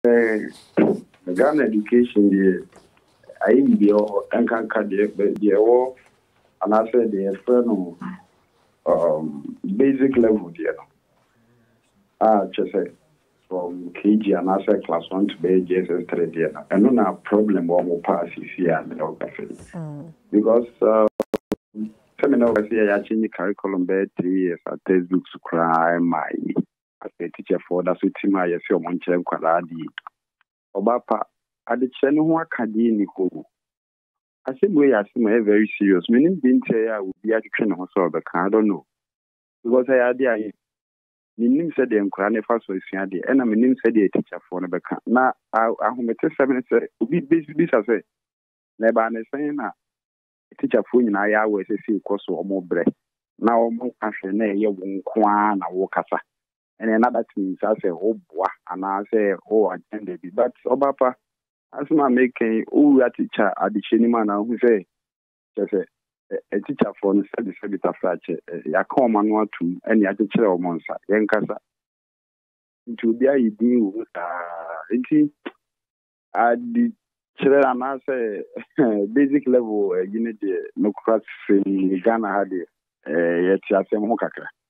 Ghana education the I be all and can the all and I said the friend basic level there. Just say from KG and I said class 1 to be JSS 3 there. And no problem or pass here because seminar I say I change curriculum by 3 years at textbooks to cry my as a teacher for that so team I see on chair quality. Obapa at the channel academy. I said we are very serious. Meaning being there will be a train also I don't know. Because I had the name said the Ukraine first was the and I mean said the teacher for the back. Now I met 7 be busy as a never saying a teacher for in I always see course or more bread. Now more country you won't quan a walk. And another thing I say, oh, boy, and I say, oh, I can be. But Obapa, as my making, oh, a teacher at the Chiniman who say, just a teacher for the service of such a common one to any other teacher or monster, Yankasa. It will be a deal with the children, I say, basic level, unity, no cross in Ghana had it, yet, I say, Mokaka.